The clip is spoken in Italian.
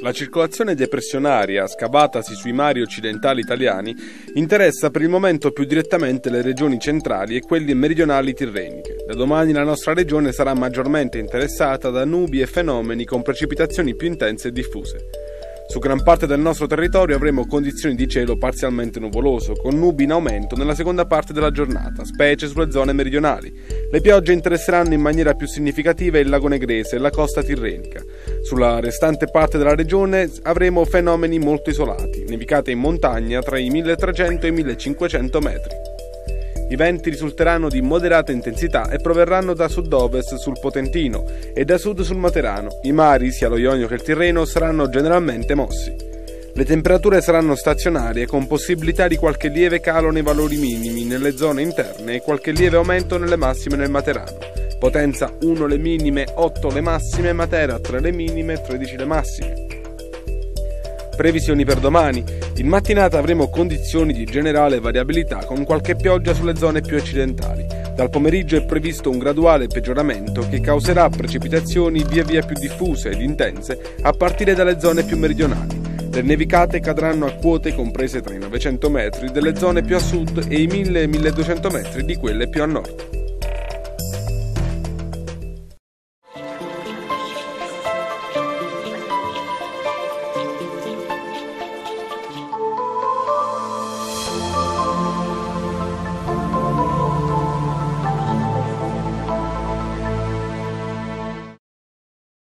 La circolazione depressionaria, scavatasi sui mari occidentali italiani, interessa per il momento più direttamente le regioni centrali e quelle meridionali tirreniche. Da domani la nostra regione sarà maggiormente interessata da nubi e fenomeni con precipitazioni più intense e diffuse. Su gran parte del nostro territorio avremo condizioni di cielo parzialmente nuvoloso, con nubi in aumento nella seconda parte della giornata, specie sulle zone meridionali. Le piogge interesseranno in maniera più significativa il lago Negrese e la costa tirrenica. Sulla restante parte della regione avremo fenomeni molto isolati, nevicate in montagna tra i 1300 e i 1500 metri. I venti risulteranno di moderata intensità e proverranno da sud-ovest sul Potentino e da sud sul Materano. I mari, sia lo Ionio che il Tirreno, saranno generalmente mossi. Le temperature saranno stazionarie, con possibilità di qualche lieve calo nei valori minimi nelle zone interne e qualche lieve aumento nelle massime nel Materano. Potenza 1 le minime, 8 le massime, Matera 3 le minime, 13 le massime. Previsioni per domani. In mattinata avremo condizioni di generale variabilità con qualche pioggia sulle zone più occidentali. Dal pomeriggio è previsto un graduale peggioramento che causerà precipitazioni via via più diffuse ed intense a partire dalle zone più meridionali. Le nevicate cadranno a quote comprese tra i 900 metri delle zone più a sud e i 1000 e 1200 metri di quelle più a nord.